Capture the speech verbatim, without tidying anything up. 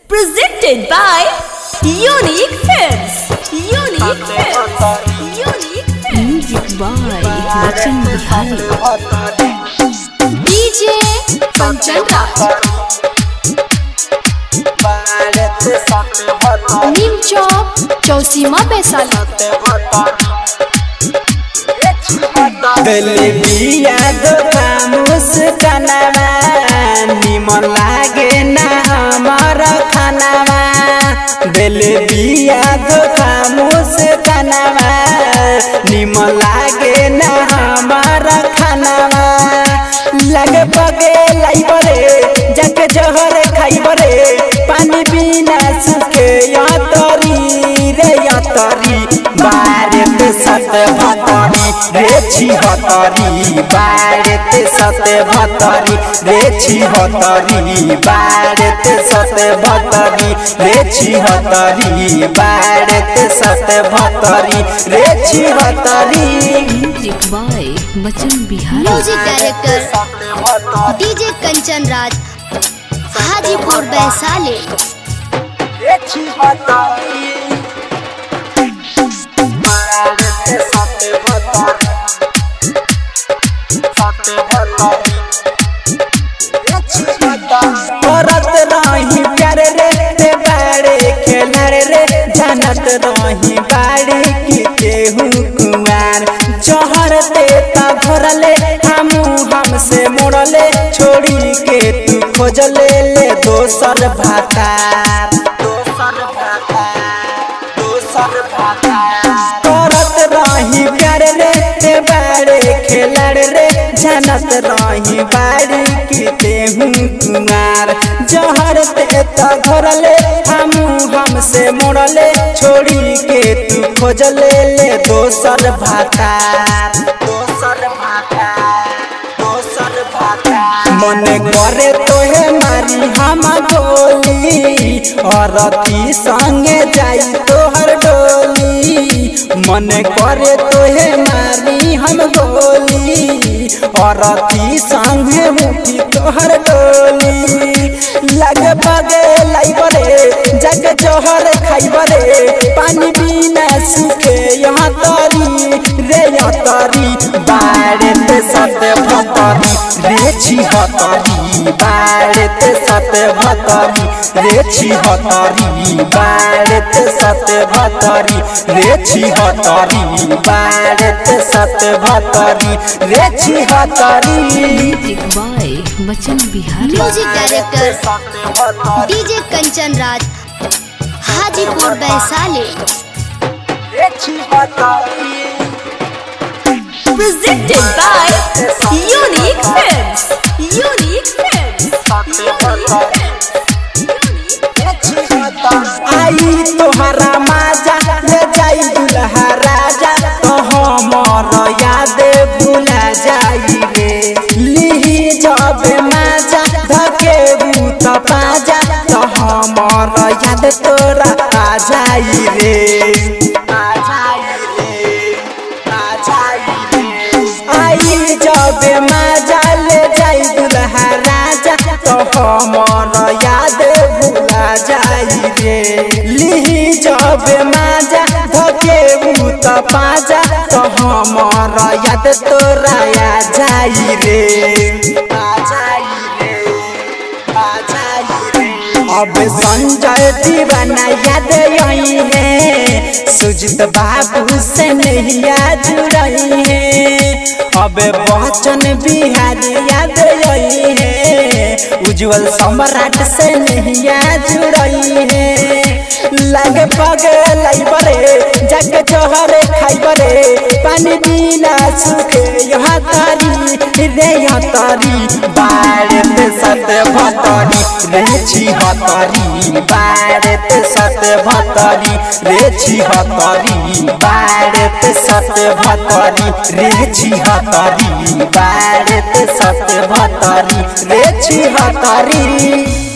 Presented by Unique Films. Unique Films. Unique Films. Music by Lachan Bihari. D J Kanchan Raj. Neem Chowk, Chausima Baisali. Delhi बिया दोका मुस्कानावा निमन लागे ना हमर खानावा दिल्ली बिया दोका मुस्कानावा निमन लागे ना हमर खानावा लगे पगे लाइबरे जाके जहर खाइबरे पानी बिना सुखे यातरी रे यातरी बारत सत भतरी रे छी हतरी बारत सत भतरी रे छी हतरी बारत सत भतरी रे छी हतरी बारत सत भतरी रे छी हतरी। Music by Lachan Bihari. Music director DJ Kanchan Raj, Hajipur Vaishali. रे छी हतरी बारत सत भतरी सत भतरी करत रही प्यार रे ते बाड़े खेलर रे जानत रही बाड़े की केहू कुआर जहर ते ता भरले हमू हमसे मोड़ले छोड़ी के तू खोजले ले दोसर भातार दोसर भातार दोसर भातार करत रही प्यार रे ते बाड़े खेलर रे जानत रही बाड़ी की तेहू कुमार जहर ते ता घरले हमू हमसे मोड़ले छोड़ी के तू खोजले ले दोसर भातार दोसर भातार दोसर भातार मन करे तोहे मारी हम गोली और अति संगे जाई तोहर डोली मन करे तोहे मारी हम गोली और अति संगे मुठी तोहर डोली लगे पगे लाइबरे जग जोहर खाइबरे पानी बिना सुखे यहाँ तरी रे यहाँ तरी बारत सत भतरी रे छी हतरी बारत सत भतरी रे छी हतरी बारत सत भतरी रे छी हतरी बारत सत भतरी रे छी हतरी। Music by Lachan Bihari. Music director DJ Kanchan Raj, Hajipur Vaishali. रे छी हतरी Presented by Unique Films. Unique Films. आई तोहरा माजा ले जाई दुल्हा राजा तो हमर याद भुला जाई रे लिही जब माजा धके भूत पाजा तो हमर याद तोरा आ जाई रे आ जाई रे आ जाई रे आई जब माजा ले जाई दुल्हा राजा तो हमर याद भुला जाई रे लिही जब माजा धके भूत पाजा तो हमर याद तोरा आ जाई रे आ जाई रे आ जाई रे अब संजय दीवाना याद आई है सुजित बाबू से नैया जुड़ई है अब बच्चन बिहारी याद आई है उज्जवल सम्राट से नैया जुड़ई है लगे पगे लाइबरे जग जोहर खाइबरे पानी बिना सुखे यहाँ तारी रे यहाँ तारी बारत सत भतरी रे छी हतरी बारत सत भतरी रे छी हतरी बारत सत भतरी रे छी हतरी बारत सत भतरी रे छी हतरी।